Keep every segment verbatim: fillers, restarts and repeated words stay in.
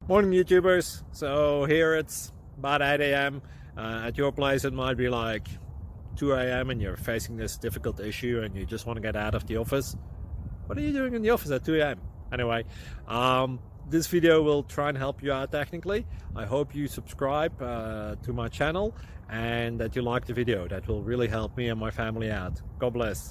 Morning YouTubers. So here it's about eight A M Uh, at your place it might be like two A M and you're facing this difficult issue and you just want to get out of the office. What are you doing in the office at two A M? Anyway, um, this video will try and help you out technically. I hope you subscribe uh, to my channel and that you like the video. That will really help me and my family out. God bless.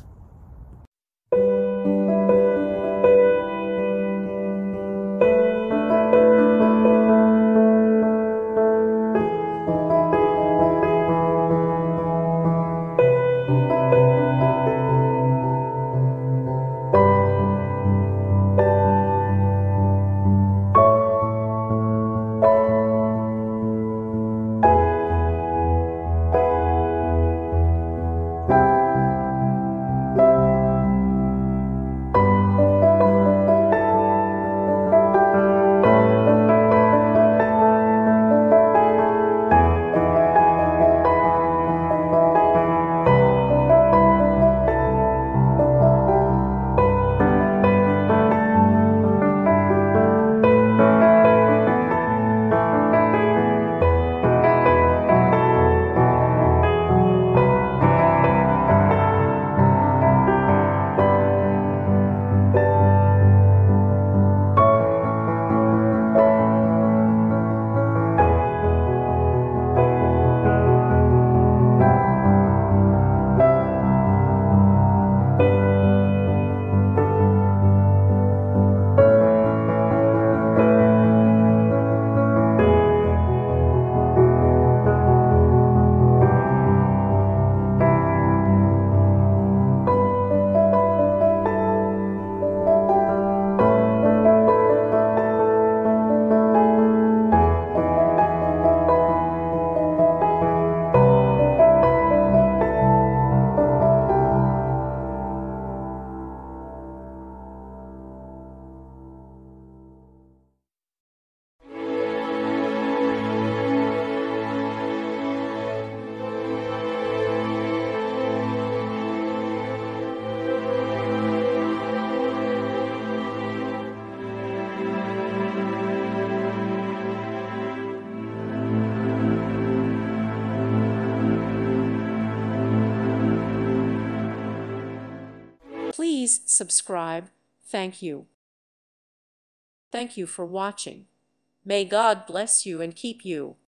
Please subscribe. Thank you. Thank you for watching. May God bless you and keep you.